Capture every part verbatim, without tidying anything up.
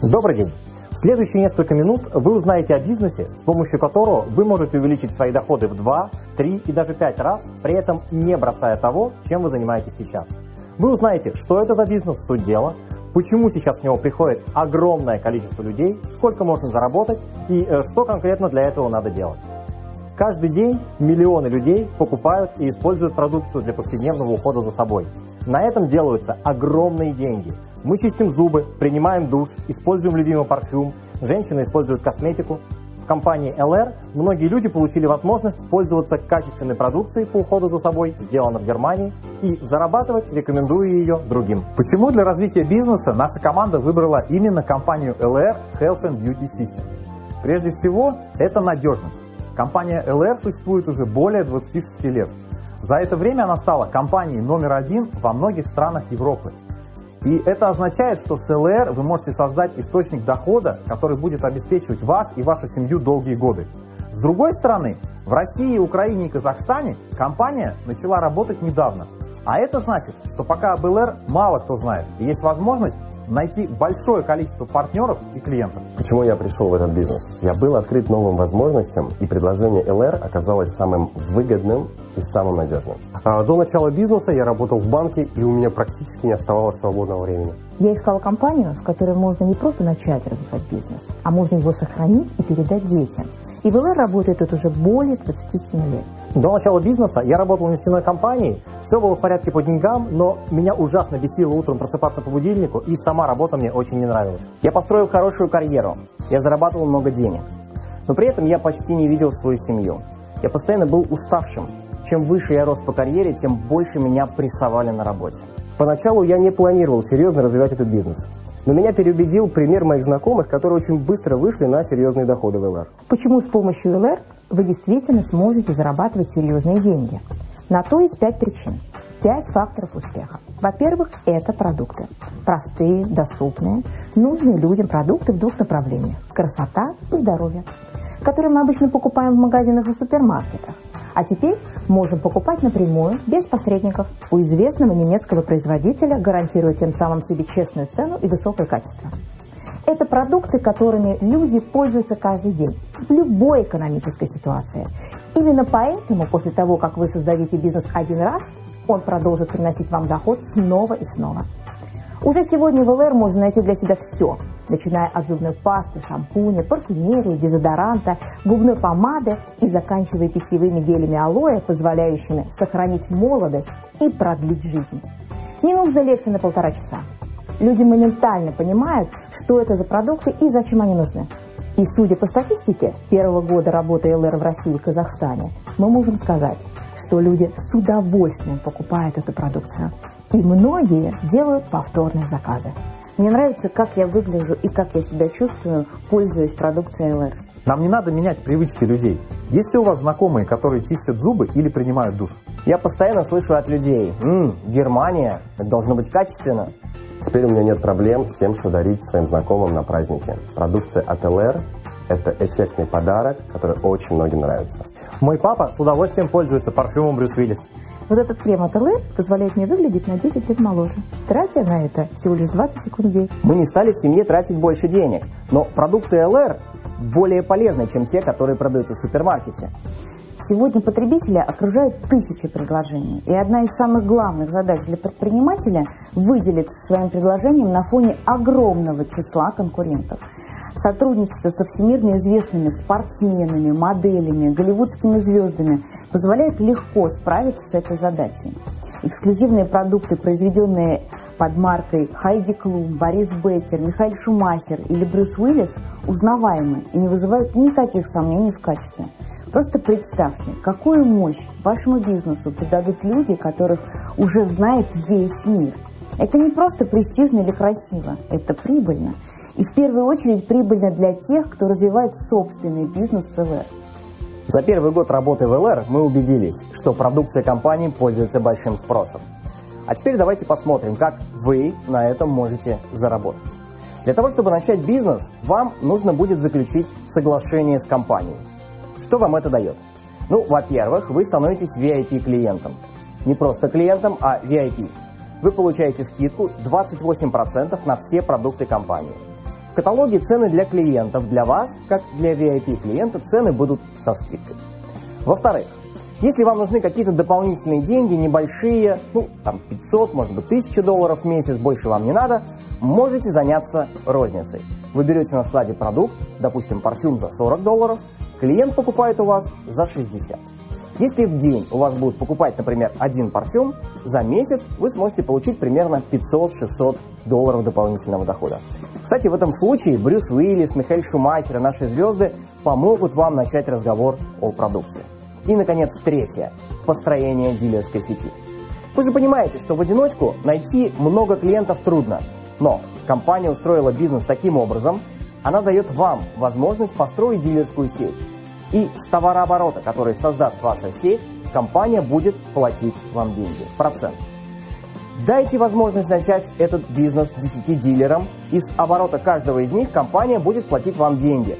Добрый день! В следующие несколько минут вы узнаете о бизнесе, с помощью которого вы можете увеличить свои доходы в два, три и даже пять раз, при этом не бросая того, чем вы занимаетесь сейчас. Вы узнаете, что это за бизнес, суть дела, почему сейчас в него приходит огромное количество людей, сколько можно заработать и э, что конкретно для этого надо делать. Каждый день миллионы людей покупают и используют продукцию для повседневного ухода за собой. На этом делаются огромные деньги. Мы чистим зубы, принимаем душ, используем любимый парфюм, женщины используют косметику. В компании эл эр многие люди получили возможность пользоваться качественной продукцией по уходу за собой, сделанной в Германии, и зарабатывать, рекомендуя ее другим. Почему для развития бизнеса наша команда выбрала именно компанию эл эр Health and Beauty System? Прежде всего, это надежность. Компания эл эр существует уже более двадцати шести лет. За это время она стала компанией номер один во многих странах Европы. И это означает, что с эл эр вы можете создать источник дохода, который будет обеспечивать вас и вашу семью долгие годы. С другой стороны, в России, Украине и Казахстане компания начала работать недавно. А это значит, что пока об эл эр мало кто знает, и есть возможность найти большое количество партнеров и клиентов. Почему я пришел в этот бизнес? Я был открыт новым возможностям, и предложение эл эр оказалось самым выгодным и самым надежным. А до начала бизнеса я работал в банке, и у меня практически не оставалось свободного времени. Я искала компанию, в которой можно не просто начать развивать бизнес, а можно его сохранить и передать детям. И в эл эр работает тут уже более двадцати семи лет. До начала бизнеса я работал в нефтяной компании, все было в порядке по деньгам, но меня ужасно бесило утром просыпаться по будильнику, и сама работа мне очень не нравилась. Я построил хорошую карьеру, я зарабатывал много денег, но при этом я почти не видел свою семью. Я постоянно был уставшим. Чем выше я рос по карьере, тем больше меня прессовали на работе. Поначалу я не планировал серьезно развивать этот бизнес. Но меня переубедил пример моих знакомых, которые очень быстро вышли на серьезные доходы в эл эр. Почему с помощью эл эр вы действительно сможете зарабатывать серьезные деньги? На то есть пять причин. Пять факторов успеха. Во-первых, это продукты. Простые, доступные, нужные людям продукты в двух направлениях. Красота и здоровье, которые мы обычно покупаем в магазинах и супермаркетах. А теперь можем покупать напрямую, без посредников, у известного немецкого производителя, гарантируя тем самым себе честную цену и высокое качество. Это продукты, которыми люди пользуются каждый день, в любой экономической ситуации. Именно поэтому, после того, как вы создадите бизнес один раз, он продолжит приносить вам доход снова и снова. Уже сегодня в эл эр можно найти для себя все, начиная от зубной пасты, шампуня, парфюмерии, дезодоранта, губной помады и заканчивая питьевыми гелями алоэ, позволяющими сохранить молодость и продлить жизнь. Не нужно лекции на полтора часа. Люди моментально понимают, что это за продукты и зачем они нужны. И судя по статистике первого года работы эл эр в России и Казахстане, мы можем сказать, что люди с удовольствием покупают эту продукцию. И многие делают повторные заказы. Мне нравится, как я выгляжу и как я себя чувствую, пользуясь продукцией эл эр. Нам не надо менять привычки людей. Есть ли у вас знакомые, которые чистят зубы или принимают душ? Я постоянно слышу от людей: «Ммм, Германия, это должно быть качественно». Теперь у меня нет проблем с тем, что дарить своим знакомым на праздники. Продукция от эл эр – это эффектный подарок, который очень многим нравится. Мой папа с удовольствием пользуется парфюмом Брюс Уиллис. Вот этот крем от эл эр позволяет мне выглядеть на десять лет моложе, тратя на это всего лишь двадцать секунд в день. Мы не стали в семье тратить больше денег, но продукты эл эр более полезны, чем те, которые продаются в супермаркете. Сегодня потребителя окружают тысячи предложений, и одна из самых главных задач для предпринимателя – выделить своим предложением на фоне огромного числа конкурентов. Сотрудничество со всемирно известными спортсменами, моделями, голливудскими звездами позволяет легко справиться с этой задачей. Эксклюзивные продукты, произведенные под маркой Хайди Клум, Борис Бекер, Михаэль Шумахер или Брюс Уиллис, узнаваемы и не вызывают никаких сомнений в качестве. Просто представьте, какую мощь вашему бизнесу придадут люди, которых уже знает весь мир. Это не просто престижно или красиво, это прибыльно. И в первую очередь прибыльно для тех, кто развивает собственный бизнес в эл эр. За первый год работы в эл эр мы убедились, что продукция компании пользуется большим спросом. А теперь давайте посмотрим, как вы на этом можете заработать. Для того, чтобы начать бизнес, вам нужно будет заключить соглашение с компанией. Что вам это дает? Ну, во-первых, вы становитесь ви ай пи-клиентом. Не просто клиентом, а ви ай пи. Вы получаете скидку двадцать восемь процентов на все продукты компании. В каталоге цены для клиентов, для вас, как для ви ай пи клиента, цены будут со скидкой. Во-вторых, если вам нужны какие-то дополнительные деньги, небольшие, ну, там пятьсот, может быть, тысяча долларов в месяц, больше вам не надо, можете заняться розницей. Вы берете на складе продукт, допустим, парфюм за сорок долларов, клиент покупает у вас за шестьдесят. Если в день у вас будут покупать, например, один парфюм, за месяц вы сможете получить примерно пятьсот-шестьсот долларов дополнительного дохода. Кстати, в этом случае Брюс Уиллис, Михаэль Шумахер и наши звезды помогут вам начать разговор о продукте. И, наконец, третье – построение дилерской сети. Вы же понимаете, что в одиночку найти много клиентов трудно, но компания устроила бизнес таким образом, она дает вам возможность построить дилерскую сеть. И с товарооборота, который создаст ваша сеть, компания будет платить вам деньги, процент. Дайте возможность начать этот бизнес десяти дилерам, и с оборота каждого из них компания будет платить вам деньги.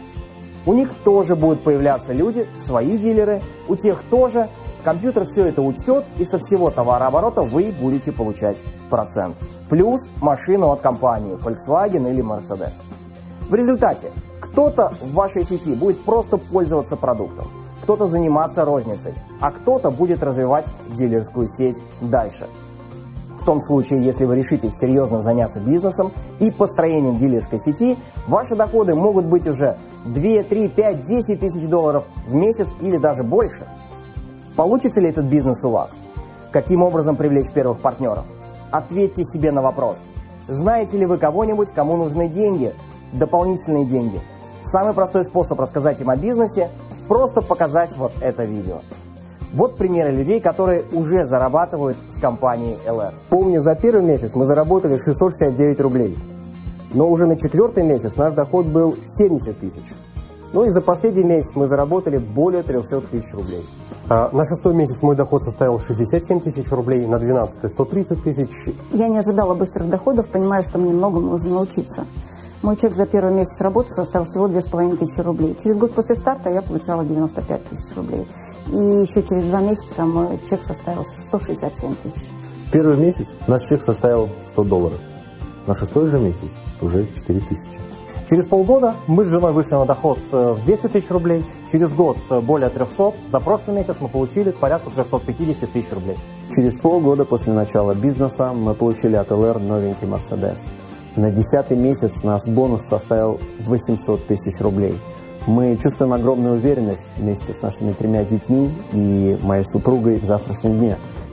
У них тоже будут появляться люди, свои дилеры, у тех тоже. Компьютер все это учтет, и со всего товарооборота вы будете получать процент. Плюс машину от компании Volkswagen или Mercedes. В результате кто-то в вашей сети будет просто пользоваться продуктом, кто-то заниматься розницей, а кто-то будет развивать дилерскую сеть дальше. В том случае, если вы решите серьезно заняться бизнесом и построением дилерской сети, ваши доходы могут быть уже два, три, пять, десять тысяч долларов в месяц или даже больше. Получится ли этот бизнес у вас? Каким образом привлечь первых партнеров? Ответьте себе на вопрос. Знаете ли вы кого-нибудь, кому нужны деньги, дополнительные деньги? Самый простой способ рассказать им о бизнесе – просто показать вот это видео. Вот примеры людей, которые уже зарабатывают с компанией эл эр. Помню, за первый месяц мы заработали шестьсот шестьдесят девять рублей. Но уже на четвертый месяц наш доход был семьдесят тысяч. Ну и за последний месяц мы заработали более трехсот тысяч рублей. А на шестой месяц мой доход составил шестьдесят семь тысяч рублей, на двенадцатый сто тридцать тысяч. Я не ожидала быстрых доходов, понимая, что мне многому нужно научиться. Мой чек за первый месяц работы составил всего две с половиной тысячи рублей. Через год после старта я получала девяносто пять тысяч рублей. И еще через два месяца мой чек составил сто шестьдесят семь тысяч. Первый месяц наш чек составил сто долларов. На шестой же месяц уже четыре тысячи. Через полгода мы с женой вышли на доход в десять тысяч рублей, через год более трехсот, за прошлый месяц мы получили порядка трехсот пятьдесят тысяч рублей. Через полгода после начала бизнеса мы получили от эл эр новенький Mercedes. На десятый месяц наш бонус составил восемьсот тысяч рублей. Мы чувствуем огромную уверенность вместе с нашими тремя детьми и моей супругой в завтрашнем дне.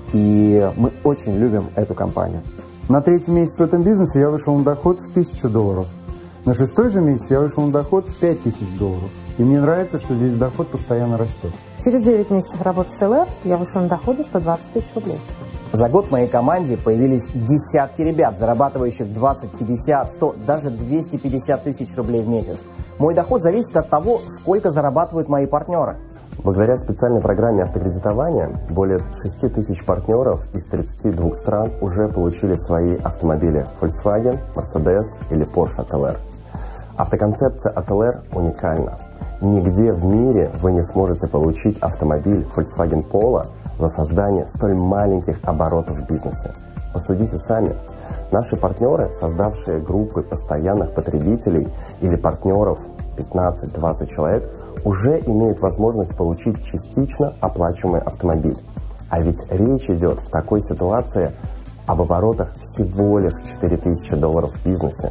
И мы очень любим эту компанию. На третий месяц в этом бизнесе я вышел на доход в тысячу долларов. На шестой же месяц я вышел на доход в пять тысяч долларов. И мне нравится, что здесь доход постоянно растет. Через девять месяцев работы с эл эр я вышла на доход сто двадцать тысяч рублей. За год в моей команде появились десятки ребят, зарабатывающих двадцать, пятьдесят, сто, даже двести пятьдесят тысяч рублей в месяц. Мой доход зависит от того, сколько зарабатывают мои партнеры. Благодаря специальной программе автокредитования более шести тысяч партнеров из тридцати двух стран уже получили свои автомобили Volkswagen, Mercedes или Porsche от эл эр. Автоконцепция от эл эр уникальна. Нигде в мире вы не сможете получить автомобиль Volkswagen Polo за создание столь маленьких оборотов в бизнесе. Посудите сами. Наши партнеры, создавшие группы постоянных потребителей или партнеров пятнадцать-двадцать человек, уже имеют возможность получить частично оплачиваемый автомобиль. А ведь речь идет в такой ситуации об оборотах всего лишь четыре тысячи долларов в бизнесе.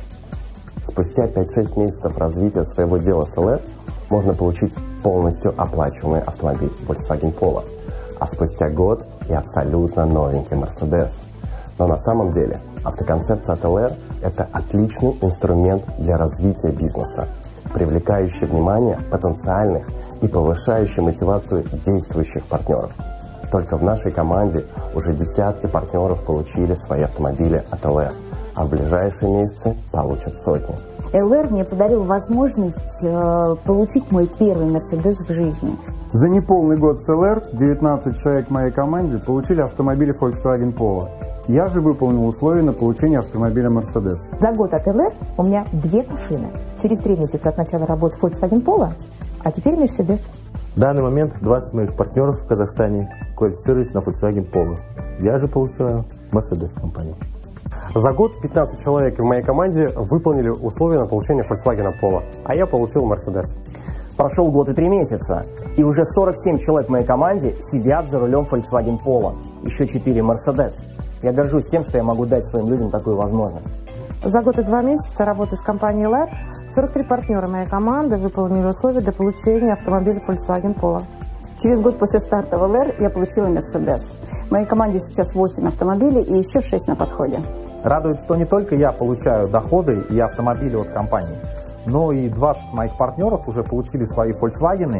Спустя пять-шесть месяцев развития своего дела с эл эр можно получить полностью оплачиваемый автомобиль Volkswagen Polo, а спустя год и абсолютно новенький Mercedes. Но на самом деле автоконцепция от эл эр – это отличный инструмент для развития бизнеса, привлекающий внимание потенциальных и повышающий мотивацию действующих партнеров. Только в нашей команде уже десятки партнеров получили свои автомобили от эл эр, а в ближайшие месяцы получат сотни. эл эр мне подарил возможность э, получить мой первый Mercedes в жизни. За неполный год с эл эр девятнадцать человек в моей команде получили автомобили Volkswagen Polo. Я же выполнил условия на получение автомобиля Mercedes. За год от эл эр у меня две машины. Через три месяца от начала работы Volkswagen Polo, а теперь Mercedes. В данный момент двадцать моих партнеров в Казахстане квалифицируются на Volkswagen Polo. Я же получаю Mercedes компанию. За год пятнадцать человек в моей команде выполнили условия на получение Volkswagen Polo, а я получил Mercedes. Прошел год и три месяца, и уже сорок семь человек в моей команде сидят за рулем Volkswagen Polo, еще четыре Mercedes. Я горжусь тем, что я могу дать своим людям такую возможность. За год и два месяца работы с компанией эл эр сорок три партнера моей команды выполнили условия для получения автомобиля Volkswagen Polo. Через год после старта в эл эр я получила Mercedes. В моей команде сейчас восемь автомобилей и еще шесть на подходе. Радует, что не только я получаю доходы и автомобили от компании, но и двадцать моих партнеров уже получили свои Volkswagen,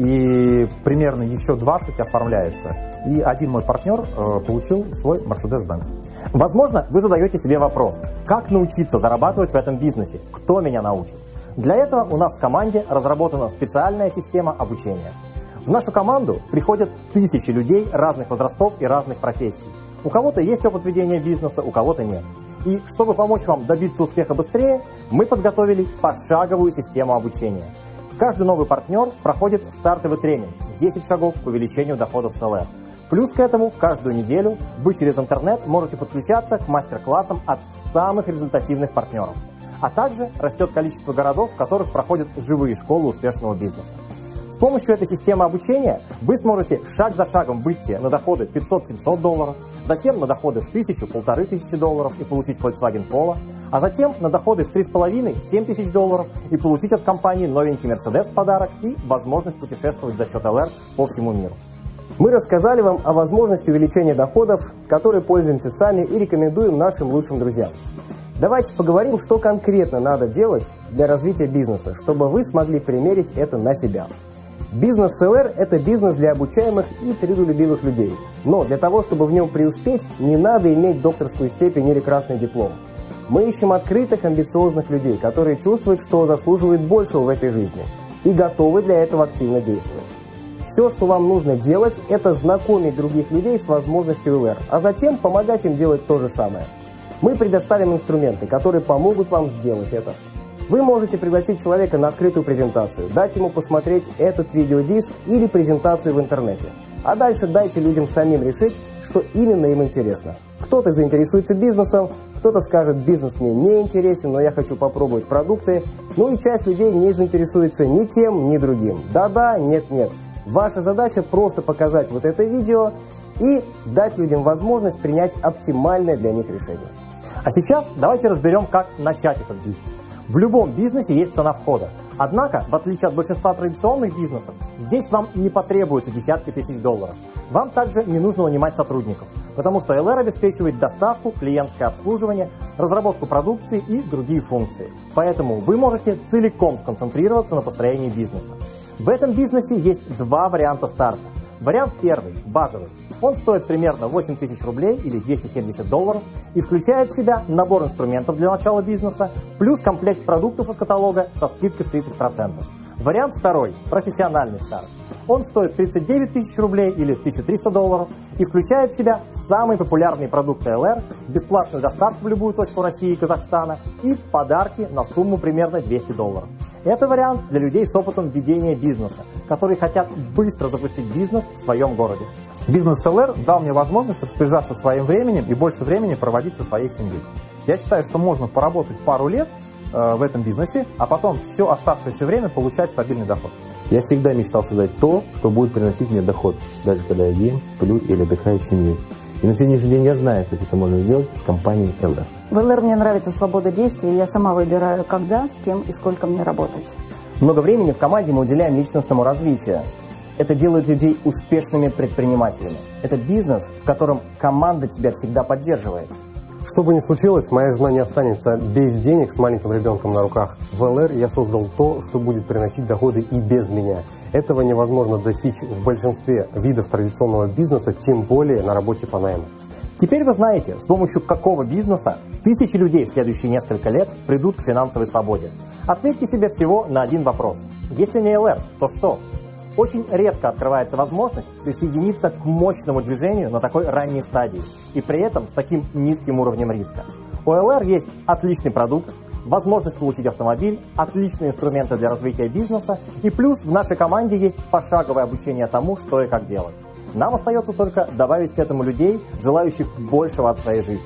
и примерно еще двадцать оформляется. И один мой партнер э, получил свой Mercedes-Benz. Возможно, вы задаете себе вопрос, как научиться зарабатывать в этом бизнесе, кто меня научит? Для этого у нас в команде разработана специальная система обучения. В нашу команду приходят тысячи людей разных возрастов и разных профессий. У кого-то есть опыт ведения бизнеса, у кого-то нет. И чтобы помочь вам добиться успеха быстрее, мы подготовили пошаговую систему обучения. Каждый новый партнер проходит стартовый тренинг десять шагов к увеличению доходов с эл эр. Плюс к этому каждую неделю вы через интернет можете подключаться к мастер-классам от самых результативных партнеров. А также растет количество городов, в которых проходят живые школы успешного бизнеса. С помощью этой системы обучения вы сможете шаг за шагом выйти на доходы пятьсот-семьсот долларов, затем на доходы в тысячу-полторы тысячи долларов и получить Volkswagen Polo, а затем на доходы в три с половиной - семь тысяч долларов и получить от компании новенький Mercedes в подарок и возможность путешествовать за счет эл эр по всему миру. Мы рассказали вам о возможности увеличения доходов, которой пользуемся сами и рекомендуем нашим лучшим друзьям. Давайте поговорим, что конкретно надо делать для развития бизнеса, чтобы вы смогли примерить это на себя. Бизнес эл эр – это бизнес для обучаемых и трудолюбивых людей. Но для того, чтобы в нем преуспеть, не надо иметь докторскую степень или красный диплом. Мы ищем открытых, амбициозных людей, которые чувствуют, что заслуживают большего в этой жизни и готовы для этого активно действовать. Все, что вам нужно делать, это знакомить других людей с возможностью эл эр, а затем помогать им делать то же самое. Мы предоставим инструменты, которые помогут вам сделать это. Вы можете пригласить человека на открытую презентацию, дать ему посмотреть этот видеодиск или презентацию в интернете. А дальше дайте людям самим решить, что именно им интересно. Кто-то заинтересуется бизнесом, кто-то скажет: бизнес мне не интересен, но я хочу попробовать продукты. Ну и часть людей не заинтересуется ни тем, ни другим. Да-да, нет-нет. Ваша задача просто показать вот это видео и дать людям возможность принять оптимальное для них решение. А сейчас давайте разберем, как начать этот бизнес. В любом бизнесе есть цена входа. Однако, в отличие от большинства традиционных бизнесов, здесь вам не потребуется десятки тысяч долларов. Вам также не нужно нанимать сотрудников, потому что эл эр обеспечивает доставку, клиентское обслуживание, разработку продукции и другие функции. Поэтому вы можете целиком сконцентрироваться на построении бизнеса. В этом бизнесе есть два варианта старта. Вариант первый, базовый. Он стоит примерно восемь тысяч рублей или двести семьдесят долларов и включает в себя набор инструментов для начала бизнеса, плюс комплект продуктов из каталога со скидкой тридцать процентов. Вариант второй, профессиональный старт. Он стоит тридцать девять тысяч рублей или тысячу триста долларов и включает в себя самые популярные продукты эл эр, бесплатную доставку в любую точку России и Казахстана и подарки на сумму примерно двести долларов. Это вариант для людей с опытом ведения бизнеса, которые хотят быстро запустить бизнес в своем городе. Бизнес эл эр дал мне возможность распоряжаться своим временем и больше времени проводить со своей семьей. Я считаю, что можно поработать пару лет э, в этом бизнесе, а потом все оставшееся время получать стабильный доход. Я всегда мечтал создать то, что будет приносить мне доход, даже когда я ем, сплю или отдыхаю с семьей. И на сегодняшний день я знаю, как это можно сделать с компанией эл эр. В эл эр мне нравится свобода действий, и я сама выбираю, когда, с кем и сколько мне работать. Много времени в команде мы уделяем личностному развитию. Это делает людей успешными предпринимателями. Это бизнес, в котором команда тебя всегда поддерживает. Что бы ни случилось, моя жена не останется без денег с маленьким ребенком на руках. В эл эр я создал то, что будет приносить доходы и без меня. Этого невозможно достичь в большинстве видов традиционного бизнеса, тем более на работе по найму. Теперь вы знаете, с помощью какого бизнеса тысячи людей в следующие несколько лет придут к финансовой свободе. Ответьте себе всего на один вопрос. Если не эл эр, то что? Очень редко открывается возможность присоединиться к мощному движению на такой ранней стадии и при этом с таким низким уровнем риска. У эл эр есть отличный продукт, возможность получить автомобиль, отличные инструменты для развития бизнеса и плюс в нашей команде есть пошаговое обучение тому, что и как делать. Нам остается только добавить к этому людей, желающих большего от своей жизни.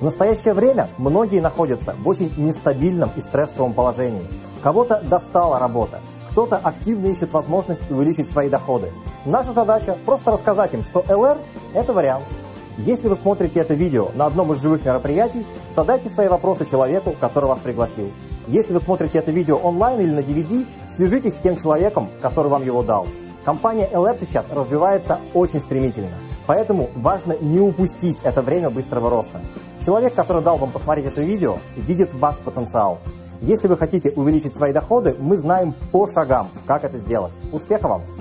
В настоящее время многие находятся в очень нестабильном и стрессовом положении. Кого-то достала работа, кто-то активно ищет возможность увеличить свои доходы. Наша задача просто рассказать им, что эл эр – это вариант. Если вы смотрите это видео на одном из живых мероприятий, задайте свои вопросы человеку, который вас пригласил. Если вы смотрите это видео онлайн или на ди ви ди, свяжитесь с тем человеком, который вам его дал. Компания эл эр сейчас развивается очень стремительно, поэтому важно не упустить это время быстрого роста. Человек, который дал вам посмотреть это видео, видит ваш потенциал. Если вы хотите увеличить свои доходы, мы знаем по шагам, как это сделать. Успехов вам!